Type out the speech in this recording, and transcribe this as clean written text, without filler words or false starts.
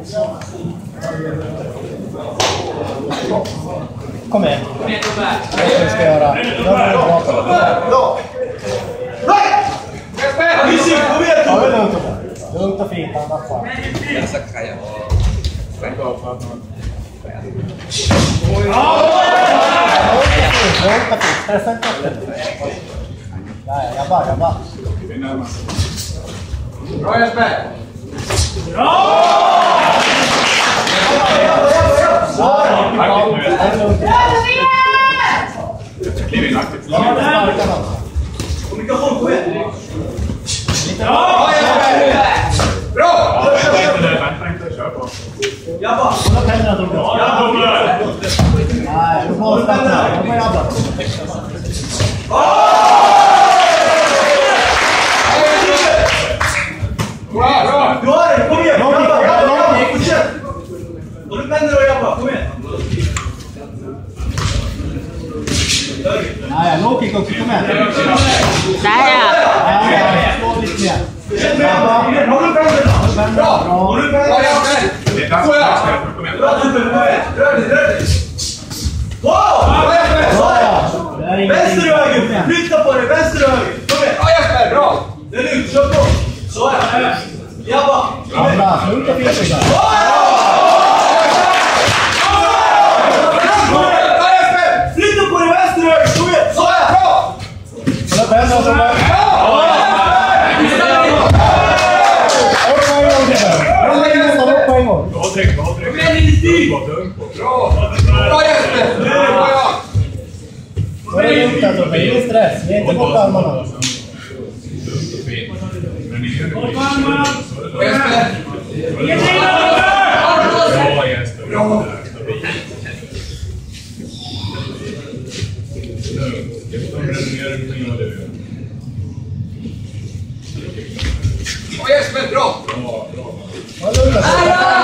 Kom igen. Det ska göra. Lugnt och fint. Jag bara. Bra Jesper! Kliv in aktivt. Kommunikation, kom igen! Bra! Vänta inte, kör på. Jag bara! Hålla pengarna till bra. Nej, du får stanna. Jag får jävla. Bra! Du har det, kom igen! Jabba! Fortsätt! Och du vänder och jabba, kom igen! Nej, low kick också, kom igen. Där Slå lite mer. Håll upp händerna! Bra! Håll upp händerna! Det är dags för kom igen. Rör dig! Wow! Vänster och höger! Flytta på dig, vänster och höger! Kom igen! Ja, Jesper, bra! Det är lugnt, kör på! Så är det! Jabba! Bra, lugnt och fint. Flytta på dig, vänster och höger! Kom igen! Så är det! Bra! Hålla pengarna som är. Upp på en gång. Bra tryck. Kom igen, Bra Jesper! Bra jag! Det är lugnt alltså, det är ingen stress. Vi är inte borta armarna. Bra Jesper! Bra Jesper! Bra! Bra Jesper, bra! Bra! Håll lugnt alltså.